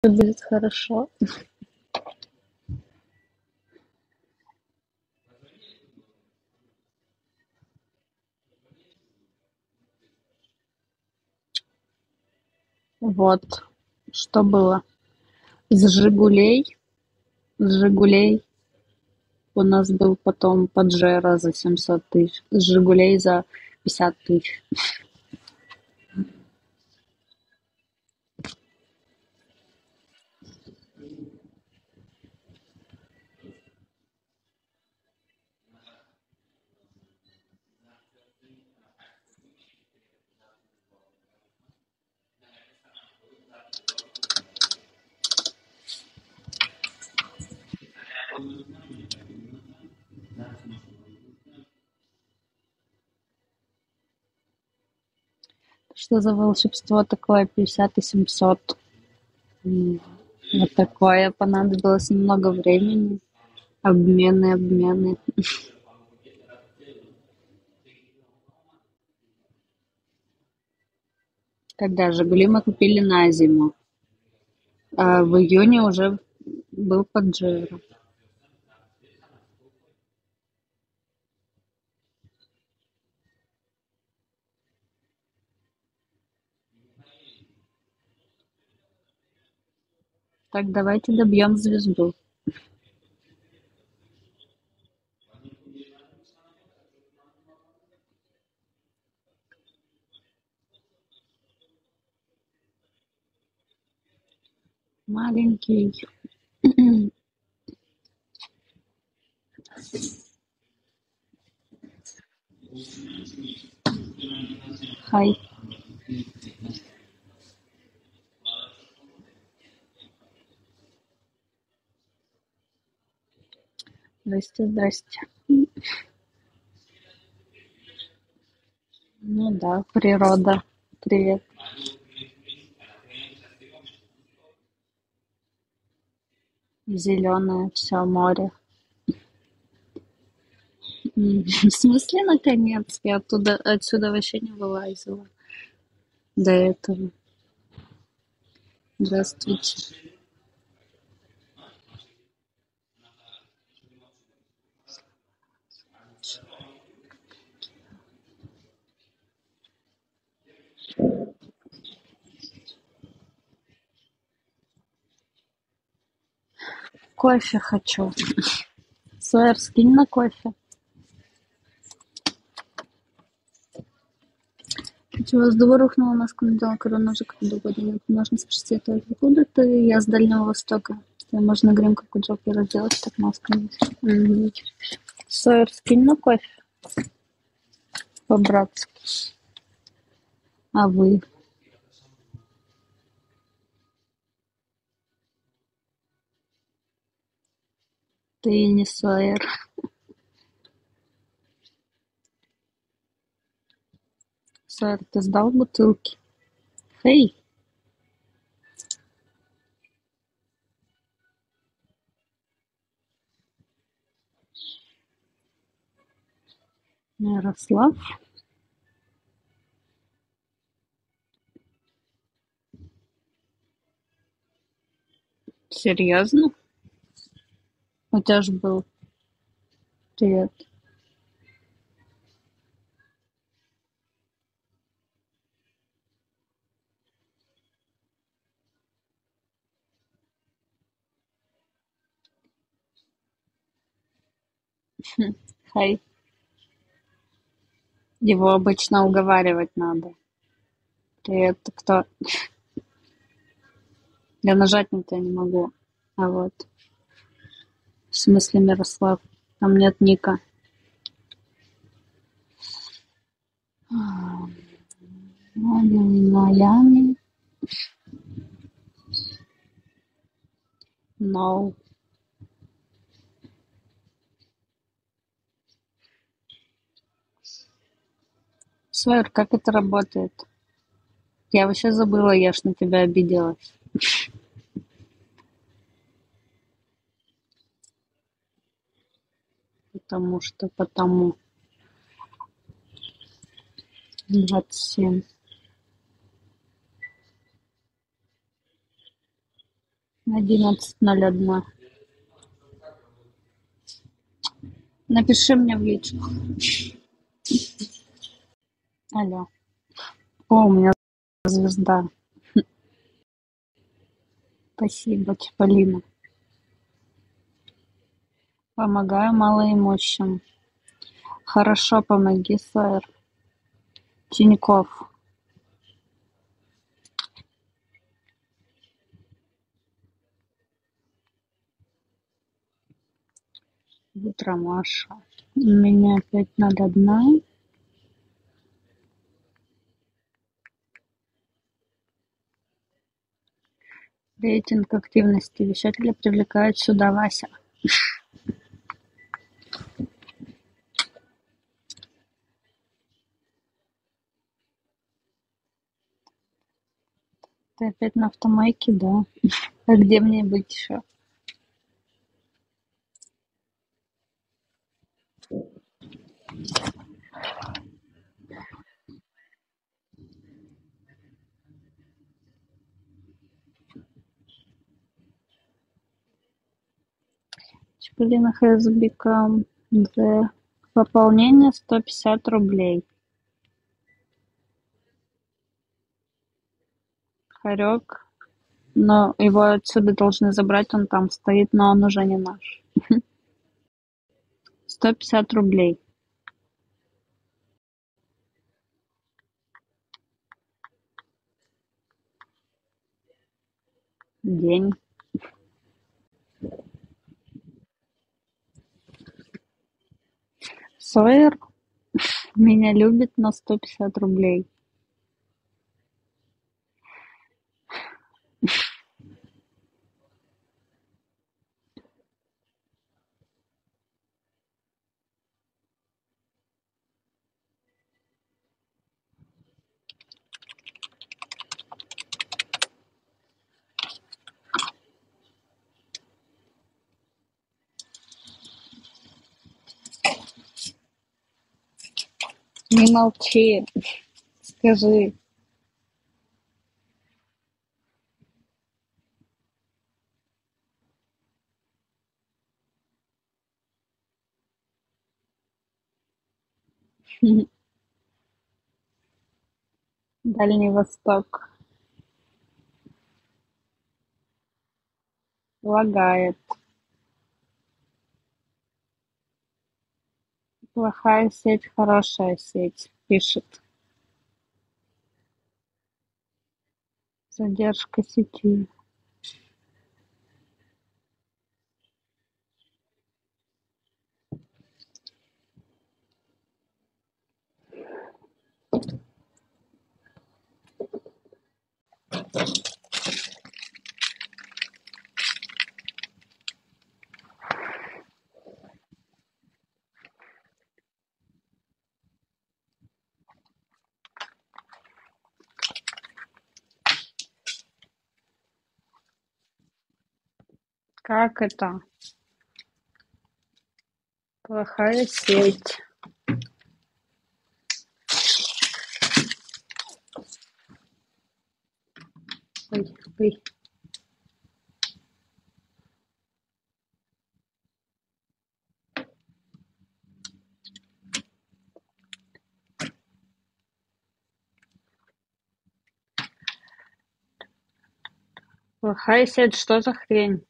Всё будет хорошо. Вот, что было. С «Жигулей» у нас был потом «Паджеро» за 700 тысяч, с «Жигулей» за 50 тысяч. Что за волшебство такое 50 и 700? Вот такое понадобилось немного времени. Обмены. Когда «Жигули» мы купили на зиму, а в июне уже был «Паджеро». Так, давайте добьем звезду. Маленький. Хай. Здрасте. Ну да, природа. Привет. Зеленое все море. В смысле, наконец? Я отсюда вообще не вылазила до этого. Здравствуйте. Кофе хочу. Сойер, скинь на кофе. Чего рухнула на скандал, корона уже как нет. Можно спросить только, откуда ты? Я с Дальнего Востока. Тебе можно грим, как у Джокера сделать, так маску. Сойер, скинь на кофе. По-братски. А вы? Ты не Сойер. Сойер, ты сдал бутылки? Хей! Ярослав? Серьезно? У тебя ж был. Привет. Хай. Его обычно уговаривать надо. Привет, ты кто? Я нажать на тебя не могу. А вот. В смысле Мирослав? Там нет ника. Майами. No. Сойер, как это работает? Я вообще забыла, я ж на тебя обиделась. Потому. 27. 11:01. Напиши мне в личку. Алло. О, у меня звезда. Спасибо, Чиполлино. Помогаю малоимущим. Хорошо, помоги, сэр. Тинькофф. Утро, Маша. У меня опять 01. Рейтинг активности. Вещатели привлекают сюда, Вася. Ты опять на автомойке, да? А где мне быть еще? Чиполлино has become the... Пополнение 150 рублей. Хорек. Но его отсюда должны забрать, он там стоит, но он уже не наш. 150 рублей. День. Сойер меня любит на 150 рублей. Не молчи, скажи. Дальний Восток. Лагает. Плохая сеть, хорошая сеть, пишет. Задержка сети. Как это? Плохая сеть. Ой, ой. Плохая сеть, что за хрень?